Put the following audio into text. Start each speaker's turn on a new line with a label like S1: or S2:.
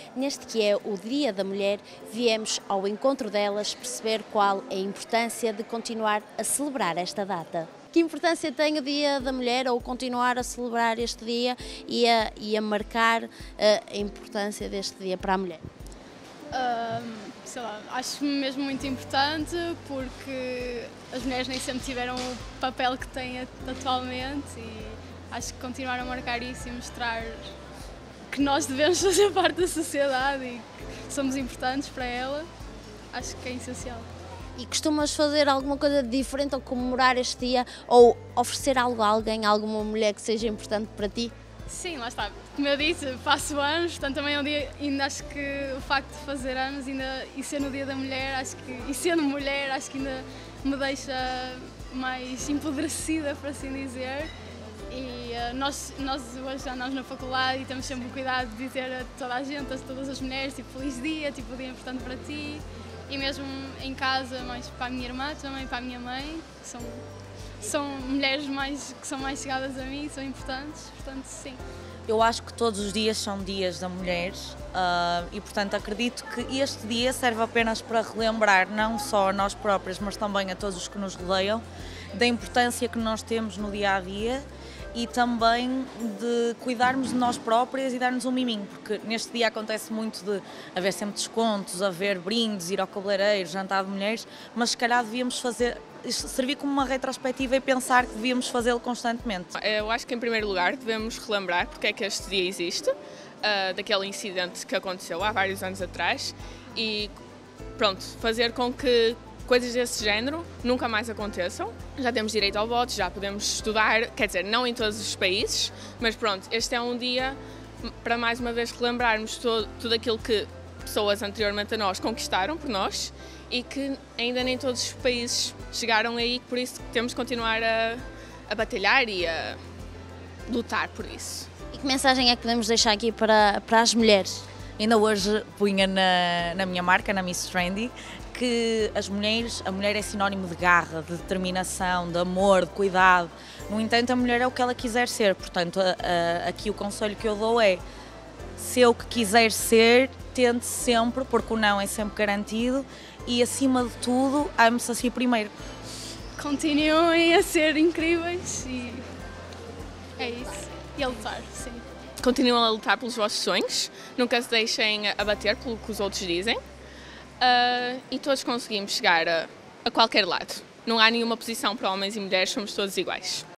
S1: neste que é o Dia da Mulher, viemos ao encontro delas perceber qual é a importância de continuar a celebrar esta data. Que importância tem o Dia da Mulher ou continuar a celebrar este dia e a marcar a importância deste dia para a mulher?
S2: Sei lá, acho mesmo muito importante porque as mulheres nem sempre tiveram o papel que têm atualmente e acho que continuar a marcar isso e mostrar que nós devemos fazer parte da sociedade e que somos importantes para ela, acho que é essencial.
S1: E costumas fazer alguma coisa diferente ao comemorar este dia ou oferecer algo a alguém, a alguma mulher que seja importante para ti?
S2: Sim, lá está. Como eu disse, faço anos, portanto também é um dia, ainda acho que o facto de fazer anos e ser no Dia da Mulher, e sendo mulher, acho que ainda me deixa mais empoderecida, por assim dizer. E nós hoje já andamos na faculdade e temos sempre o cuidado de dizer a toda a gente, a todas as mulheres, tipo, feliz dia, tipo, o dia importante para ti. E mesmo em casa, mais para a minha irmã, também para a minha mãe, que são mulheres que são mais chegadas a mim, são importantes, portanto, sim.
S3: Eu acho que todos os dias são dias da mulher e, portanto, acredito que este dia serve apenas para relembrar não só a nós próprias, mas também a todos os que nos rodeiam, da importância que nós temos no dia-a-dia e também de cuidarmos de nós próprias e dar-nos um miminho, porque neste dia acontece muito de haver sempre descontos, haver brindes, ir ao cabeleireiro, jantar de mulheres, mas se calhar devíamos servir como uma retrospectiva e pensar que devíamos fazê-lo constantemente.
S4: Eu acho que em primeiro lugar devemos relembrar porque é que este dia existe, daquele incidente que aconteceu há vários anos atrás e pronto, fazer com que coisas desse género nunca mais aconteçam. Já temos direito ao voto, já podemos estudar, quer dizer, não em todos os países, mas pronto, este é um dia para mais uma vez relembrarmos tudo aquilo que pessoas anteriormente a nós conquistaram por nós e que ainda nem todos os países chegaram aí, por isso temos de continuar a batalhar e a lutar por isso.
S1: E que mensagem é que podemos deixar aqui para as mulheres?
S3: Ainda hoje punha na minha marca, na Miss Trendy, que a mulher é sinónimo de garra, de determinação, de amor, de cuidado. No entanto, a mulher é o que ela quiser ser, portanto, aqui o conselho que eu dou é, se é o que quiser ser, tente sempre, porque o não é sempre garantido e, acima de tudo, ame-se a si primeiro.
S2: Continuem a ser incríveis e é isso. E a lutar, sim.
S4: Continuem a lutar pelos vossos sonhos, nunca se deixem abater pelo que os outros dizem e todos conseguimos chegar a qualquer lado. Não há nenhuma posição para homens e mulheres, somos todos iguais.